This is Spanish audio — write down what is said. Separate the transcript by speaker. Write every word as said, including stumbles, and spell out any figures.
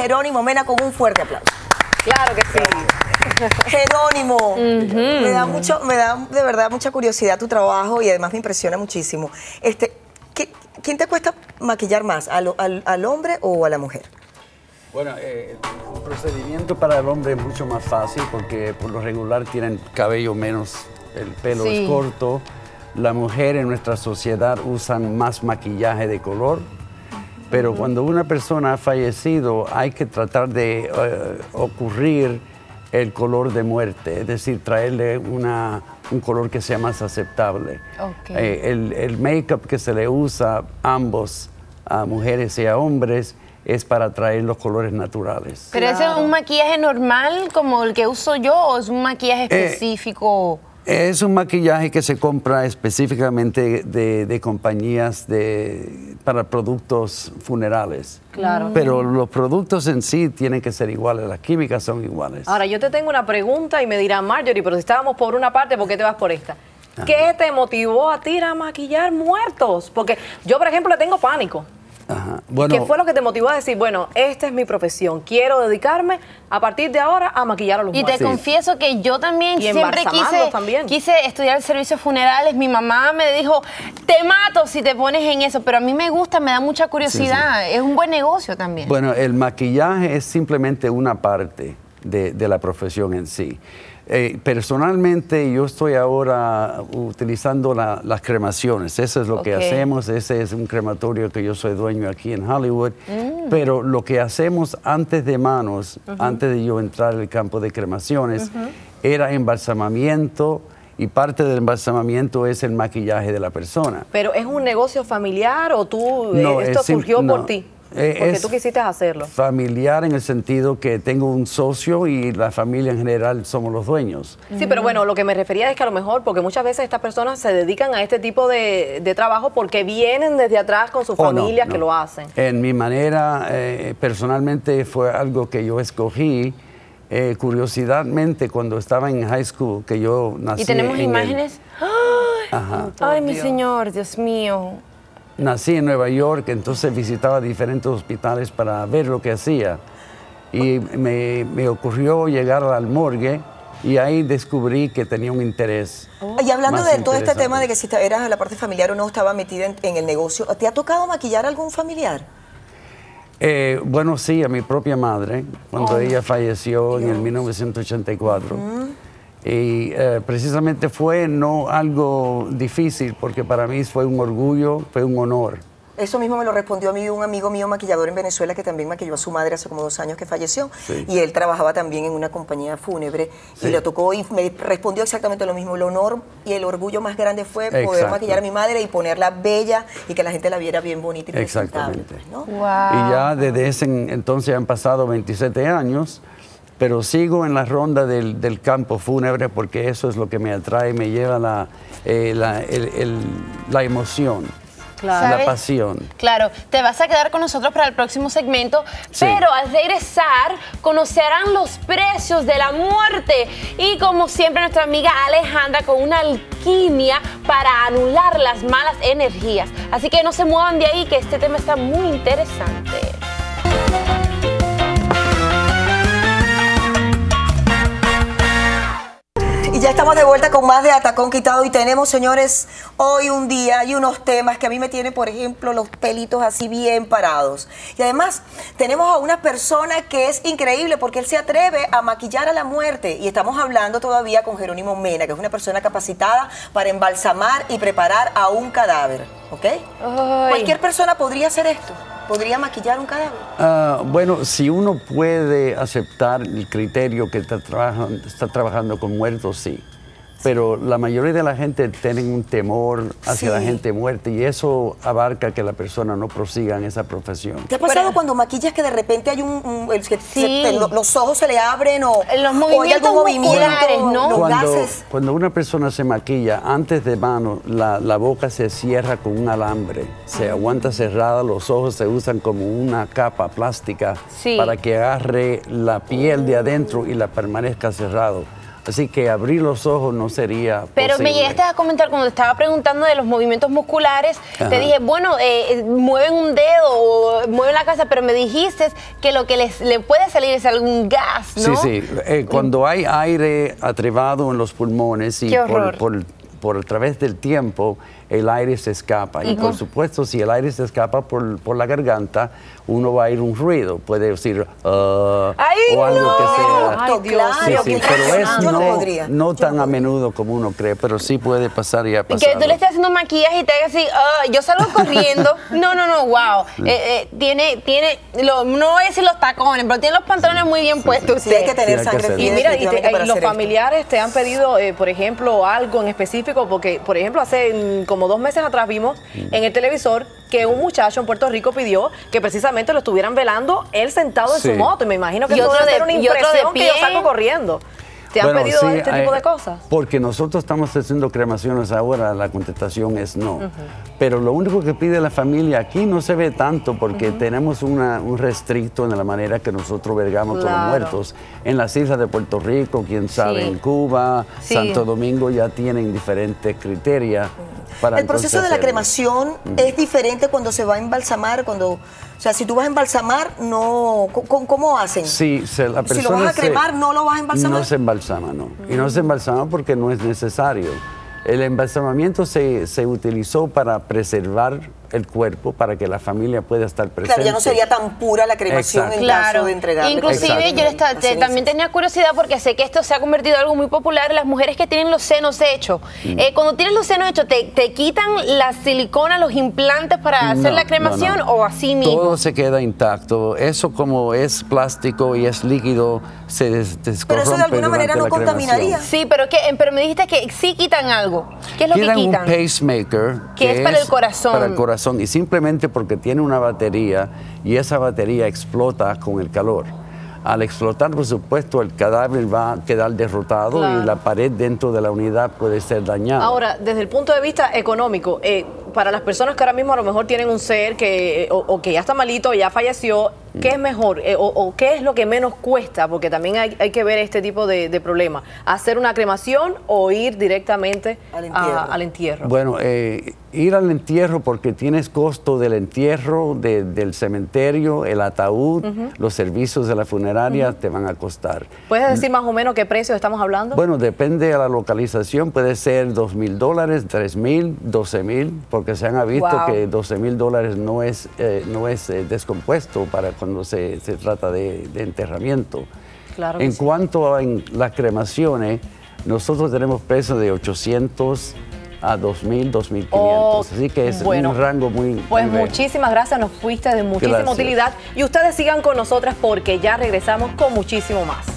Speaker 1: Jerónimo Mena con un fuerte aplauso.
Speaker 2: Claro que sí.
Speaker 1: Jerónimo, uh-huh. me da mucho, me da de verdad mucha curiosidad tu trabajo y además me impresiona muchísimo. Este, ¿qué, ¿Quién te cuesta maquillar más, al, al, al hombre o a la mujer?
Speaker 3: Bueno, eh, el procedimiento para el hombre es mucho más fácil porque por lo regular tienen cabello menos, el pelo sí. es corto. La mujer en nuestra sociedad usan más maquillaje de color, pero uh-huh. cuando una persona ha fallecido hay que tratar de uh, ocurrir el color de muerte, es decir, traerle una, un color que sea más aceptable. Okay. Eh, el el make-up que se le usa a ambos, a mujeres y a hombres, es para traer los colores naturales.
Speaker 4: ¿Pero claro. ese es un maquillaje normal como el que uso yo o es un maquillaje específico?
Speaker 3: Eh, es un maquillaje que se compra específicamente de, de compañías de, para productos funerales. Claro. Pero los productos en sí tienen que ser iguales, las químicas son iguales.
Speaker 2: Ahora, yo te tengo una pregunta y me dirán, Marjorie, pero si estábamos por una parte, ¿por qué te vas por esta? Ajá. ¿Qué te motivó a ti a maquillar muertos? Porque yo, por ejemplo, le tengo pánico.
Speaker 3: Ajá. Bueno,
Speaker 2: ¿qué fue lo que te motivó a decir, bueno, esta es mi profesión, quiero dedicarme a partir de ahora a maquillar a los muertos?
Speaker 4: Y te sí. confieso que yo también
Speaker 2: y
Speaker 4: siempre quise,
Speaker 2: también.
Speaker 4: quise estudiar servicios funerales. Mi mamá me dijo, te mato si te pones en eso, pero a mí me gusta, me da mucha curiosidad. Sí, sí. Es un buen negocio también.
Speaker 3: Bueno, el maquillaje es simplemente una parte de, de la profesión en sí. Eh, personalmente yo estoy ahora utilizando la, las cremaciones, eso es lo okay. que hacemos, ese es un crematorio que yo soy dueño aquí en Hollywood, mm. pero lo que hacemos antes de manos, uh-huh. antes de yo entrar al campo de cremaciones, uh-huh. era embalsamamiento y parte del embalsamamiento es el maquillaje de la persona.
Speaker 2: ¿Pero es un negocio familiar o tú, no, esto surgió no. por ti? Porque es tú quisiste hacerlo.
Speaker 3: Familiar en el sentido que tengo un socio y la familia en general somos los dueños.
Speaker 2: Sí, pero bueno, lo que me refería es que a lo mejor, porque muchas veces estas personas se dedican a este tipo de, de trabajo porque vienen desde atrás con sus oh, familias no, no. que lo hacen.
Speaker 3: En mi manera, eh, personalmente fue algo que yo escogí. Eh, curiosamente, cuando estaba en high school, que yo nací.
Speaker 4: ¿Y tenemos
Speaker 3: en
Speaker 4: imágenes?
Speaker 3: El...
Speaker 4: ¡Ay, Ajá. Ay mi señor, Dios mío!
Speaker 3: Nací en Nueva York, entonces visitaba diferentes hospitales para ver lo que hacía. Y me, me ocurrió llegar al morgue y ahí descubrí que tenía un interés.
Speaker 1: Oh. Y hablando de todo este tema de que si eras de la parte familiar o no, estaba metida en, en el negocio, ¿te ha tocado maquillar a algún familiar?
Speaker 3: Eh, bueno, sí, a mi propia madre, cuando oh. ella falleció Dios. en el mil novecientos ochenta y cuatro. Uh-huh. Y eh, precisamente fue no algo difícil, porque para mí fue un orgullo, fue un honor.
Speaker 1: Eso mismo me lo respondió a mí un amigo mío maquillador en Venezuela que también maquilló a su madre hace como dos años que falleció. Sí. Y él trabajaba también en una compañía fúnebre sí. y le tocó y me respondió exactamente lo mismo. El honor y el orgullo más grande fue Exacto. poder maquillar a mi madre y ponerla bella y que la gente la viera bien bonita y presentable. Exactamente. ¿No?
Speaker 4: Wow.
Speaker 3: Y ya desde ese entonces han pasado veintisiete años. Pero sigo en la ronda del, del campo fúnebre porque eso es lo que me atrae, me lleva la, eh, la, el, el, la emoción, claro. la pasión.
Speaker 4: Claro, te vas a quedar con nosotros para el próximo segmento, sí. pero al regresar conocerán los precios de la muerte y como siempre nuestra amiga Alejandra con una alquimia para anular las malas energías. Así que no se muevan de ahí que este tema está muy interesante.
Speaker 1: Y ya estamos de vuelta con más de Atacón Quitado y tenemos, señores, hoy un día y unos temas que a mí me tienen, por ejemplo, los pelitos así bien parados. Y además tenemos a una persona que es increíble porque él se atreve a maquillar a la muerte. Y estamos hablando todavía con Jerónimo Mena, que es una persona capacitada para embalsamar y preparar a un cadáver. ¿Ok? Ay. Cualquier persona podría hacer esto. ¿Podría maquillar un cadáver?
Speaker 3: Uh, bueno, si uno puede aceptar el criterio que está, trabaja, está trabajando con muertos, sí. Pero la mayoría de la gente tiene un temor hacia sí. la gente muerta y eso abarca que la persona no prosiga en esa profesión.
Speaker 1: ¿Te ha pasado Pero, cuando maquillas que de repente hay un... un el, que sí. se, te, lo, los ojos se le abren o,
Speaker 4: los movimientos
Speaker 1: o hay algún movimiento?
Speaker 4: ¿No?
Speaker 1: Los
Speaker 3: cuando,
Speaker 1: gases.
Speaker 3: Cuando una persona se maquilla, antes de mano, la, la boca se cierra con un alambre. Se aguanta cerrada, los ojos se usan como una capa plástica sí. para que agarre la piel de adentro y la permanezca cerrado. Así que abrir los ojos no sería
Speaker 4: Pero
Speaker 3: posible.
Speaker 4: me llegaste a comentar cuando te estaba preguntando de los movimientos musculares,
Speaker 3: Ajá.
Speaker 4: te dije, bueno, eh, mueven un dedo o mueven la cabeza, pero me dijiste que lo que les, le puede salir es algún gas, ¿no?
Speaker 3: Sí, sí. Eh, cuando hay aire atrevado en los pulmones y
Speaker 4: Qué
Speaker 3: por,
Speaker 4: horror.
Speaker 3: por, por a través del tiempo el aire se escapa. Y por supuesto, si el aire se escapa por, por la garganta, uno va a ir un ruido. Puede decir uh,
Speaker 4: ¡Ay,
Speaker 3: o algo
Speaker 4: no!
Speaker 3: que sea.
Speaker 2: Ay, Dios.
Speaker 3: Sí,
Speaker 1: Claro,
Speaker 3: sí,
Speaker 1: que
Speaker 3: pero es
Speaker 1: yo no
Speaker 3: no,
Speaker 1: podría.
Speaker 3: no
Speaker 1: Yo
Speaker 3: tan
Speaker 1: no
Speaker 3: a
Speaker 1: podría.
Speaker 3: menudo como uno cree, pero sí puede pasar y ha
Speaker 4: Que
Speaker 3: pasado.
Speaker 4: tú le estés haciendo maquillaje y te hagas así, ah, yo salgo corriendo. No, no, no, wow. Eh, eh, tiene, tiene, lo, no voy a decir los tacones, pero tiene los pantalones muy bien puestos
Speaker 1: Sí, hay
Speaker 4: usted.
Speaker 1: que tener
Speaker 3: Sí, hay que
Speaker 1: sangre
Speaker 3: hacerlo.
Speaker 1: fría
Speaker 2: Y mira, y, te-
Speaker 1: definitivamente
Speaker 2: y
Speaker 1: para
Speaker 2: los
Speaker 1: hacer esto.
Speaker 2: familiares te han pedido, eh, por ejemplo, algo en específico, porque, por ejemplo, hace mm, como dos meses atrás vimos en el televisor que un muchacho en Puerto Rico pidió que precisamente lo estuvieran velando él sentado en
Speaker 3: Sí.
Speaker 2: su moto. Y me imagino que
Speaker 4: Y
Speaker 2: eso
Speaker 4: otro
Speaker 2: debe
Speaker 4: de-
Speaker 2: ser una
Speaker 4: y otro de
Speaker 2: impresión que yo
Speaker 4: pie.
Speaker 2: salgo corriendo. ¿Te han
Speaker 3: Bueno,
Speaker 2: pedido
Speaker 3: sí,
Speaker 2: este tipo
Speaker 3: hay-
Speaker 2: de cosas?
Speaker 3: Porque nosotros estamos haciendo cremaciones ahora, la contestación es no. Pero lo único que pide la familia aquí no se ve tanto porque tenemos una, un restricto en la manera que nosotros vergamos con los
Speaker 2: Claro.
Speaker 3: muertos. En las islas de Puerto Rico, quién sabe,
Speaker 4: Sí.
Speaker 3: en Cuba,
Speaker 4: Sí.
Speaker 3: Santo Domingo ya tienen diferentes criterios. Para
Speaker 1: El proceso
Speaker 3: entonces
Speaker 1: de la
Speaker 3: hacerlo.
Speaker 1: cremación es diferente cuando se va a embalsamar, cuando, o sea, si tú vas a embalsamar, no, ¿cómo, cómo hacen?
Speaker 3: Sí, se- la
Speaker 1: Si lo
Speaker 3: persona
Speaker 1: vas a
Speaker 3: se-
Speaker 1: cremar, ¿no lo vas a embalsamar?
Speaker 3: No se embalsama, no. Y no se embalsama porque no es necesario. El embalsamamiento se, se utilizó para preservar el cuerpo, para que la familia pueda estar presente.
Speaker 1: Claro, ya no sería tan pura la cremación
Speaker 3: Exacto.
Speaker 1: en caso de entregarle.
Speaker 4: Inclusive
Speaker 3: Exacto.
Speaker 4: yo esta- te- también tenía curiosidad porque sé que esto se ha convertido en algo muy popular. Las mujeres que tienen los senos hechos,
Speaker 3: Mm.
Speaker 4: eh, cuando tienes los senos hechos, ¿te, te quitan la silicona, los implantes para hacer
Speaker 3: No,
Speaker 4: la cremación
Speaker 3: no, no.
Speaker 4: o así mismo?
Speaker 3: Todo se queda intacto. Eso como es plástico y es líquido, se des
Speaker 1: Pero
Speaker 3: descorrompe
Speaker 1: eso de alguna
Speaker 3: durante
Speaker 1: manera no
Speaker 3: la
Speaker 1: contaminaría.
Speaker 3: cremación.
Speaker 4: Sí, pero, que, pero me dijiste que sí quitan algo. ¿Qué es lo
Speaker 3: Quitan
Speaker 4: que quitan?
Speaker 3: un pacemaker.
Speaker 4: Que es para el corazón.
Speaker 3: Para el corazón. Y simplemente porque tiene una batería y esa batería explota con el calor. Al explotar, por supuesto, el cadáver va a quedar derrotado
Speaker 2: Claro.
Speaker 3: y la pared dentro de la unidad puede ser dañada.
Speaker 2: Ahora, desde el punto de vista económico, eh, para las personas que ahora mismo a lo mejor tienen un ser que, o, o que ya está malito, ya falleció, ¿qué es mejor? Eh, o, o qué es lo que menos cuesta? Porque también hay, hay que ver este tipo de, de problemas. ¿Hacer una cremación o ir directamente
Speaker 1: Al
Speaker 2: a-
Speaker 1: entierro.
Speaker 2: al entierro?
Speaker 3: Bueno, eh, ir al entierro porque tienes costo del entierro, de- del cementerio, el ataúd, los servicios de la funeraria te van a costar.
Speaker 2: ¿Puedes decir más o menos qué precio estamos hablando?
Speaker 3: Bueno, depende de la localización, puede ser dos mil dólares, tres mil, doce mil, porque se han visto
Speaker 2: Wow.
Speaker 3: que doce mil dólares no es, eh, no es eh, descompuesto para cuando se, se trata de, de enterramiento.
Speaker 2: Claro que
Speaker 3: En
Speaker 2: sí.
Speaker 3: cuanto a en las cremaciones, nosotros tenemos precios de ochocientos a dos mil, dos mil quinientos,
Speaker 2: Oh,
Speaker 3: así que es
Speaker 2: bueno,
Speaker 3: un rango muy...
Speaker 2: Pues
Speaker 3: muy-
Speaker 2: muchísimas gracias, nos fuiste de muchísima
Speaker 3: Gracias.
Speaker 2: utilidad y ustedes sigan con nosotras porque ya regresamos con muchísimo más.